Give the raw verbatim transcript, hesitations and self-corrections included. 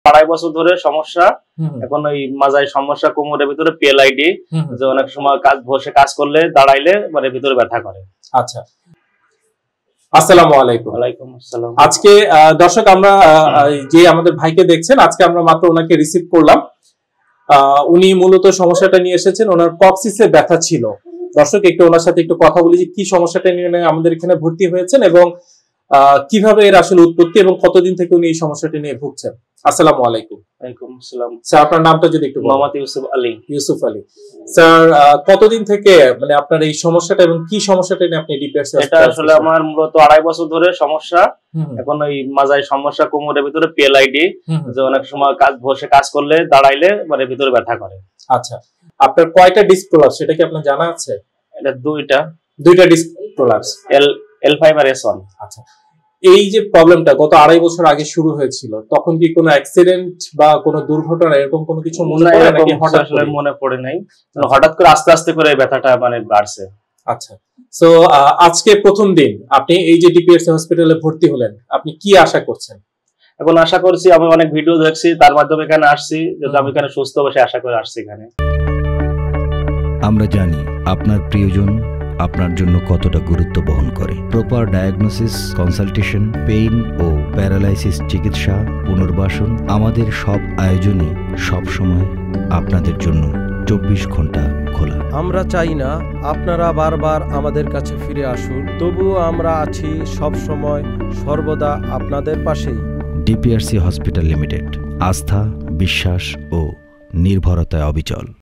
আড়াই বছর ধরে সমস্যা, এখন ওই মাজায় সমস্যা, কোমরের ভিতরে পিএলআইডি, যে অনেক সময় কাজ বসে কাজ করলে দাঁড়াইলে মানে ভিতরে ব্যথা করে। আচ্ছা, আসসালামু আলাইকুম। ওয়ালাইকুম আসসালাম। আজকে দর্শক আমরা যে আমাদের ভাইকে দেখছেন, আজকে আমরা মাত্র ওনাকে রিসিভ করলাম। উনি মূলত সমস্যাটা নিয়ে এসেছেন, ওনার কক্সিসে ব্যথা ছিল। দর্শক একটু ওনার সাথে একটু কথা বলি যে কি সমস্যাটা নিয়ে আমাদের এখানে ভর্তি হয়েছেন এবং কিভাবে এর আসলে উৎপত্তি এবং কতদিন থেকে উনি এই সমস্যাটা নিয়ে ভুগছেন। আসসালামু আলাইকুম। ওয়ালাইকুম আসসালাম। স্যার আপনার নামটা যদি একটু বলেন। মোহাম্মদ ইউসুফ আলী। ইউসুফ আলী স্যার, কতদিন থেকে মানে আপনার এই সমস্যাটা এবং কি সমস্যাটা নিয়ে আপনি ডিপিআরসি? এটা আসলে আমার মূলত আড়াই বছর ধরে সমস্যা, এখন ওই মাজায় সমস্যা, কোমরের ভিতরে পিএলআইডি, যে অনেক সময় কাজ বসে কাজ করলে দাঁড়াইলে মানে ভিতরে ব্যথা করে। আচ্ছা, আপনার কয়টা ডিস্ক প্রলাপস সেটা কি আপনার জানা আছে? এটা দুইটা দুইটা disc prolapse, L L five আর এস ওয়ান। আচ্ছা, এই যে প্রবলেমটা গত আড়াই বছর আগে শুরু হয়েছিল, তখন কি কোনো অ্যাক্সিডেন্ট বা কোনো দুর্ঘটনা এরকম কোনো কিছু মনে পড়ে নাকি? হঠাৎ করে মনে পড়ে নাই, হঠাৎ করে আস্তে আস্তে করে ব্যথাটা মানে বাড়ছে। আচ্ছা, সো আজকে প্রথম দিন আপনি এই যে ডিপিআরসি হসপিটালে ভর্তি হলেন, আপনি কি আশা করছেন? এখন আশা করছি, আমি অনেক ভিডিও দেখছি, তার মাধ্যমে এখানে আসছি, যদি আমি এখানে সুস্থ বসে আশা করে আসছি এখানে। আমরা জানি আপনার প্রিয়জন আপনার জন্য কতটা গুরুত্ব বহন করে। প্রপার ডায়াগনোসিস, কনসালটেশন, পেইন ও প্যারালাইসিস চিকিৎসা, পুনর্বাসন, আমাদের সব আয়োজনই সব সময় আপনাদের জন্য চব্বিশ ঘন্টা খোলা। আমরা চাই না আপনারা বারবার আমাদের কাছে ফিরে আসুন, তবুও আমরা আছি সব সময় সর্বদা আপনাদের পাশেই। ডিপিআরসি হসপিটাল লিমিটেড, আস্থা, বিশ্বাস ও নির্ভরতায় অবিচল।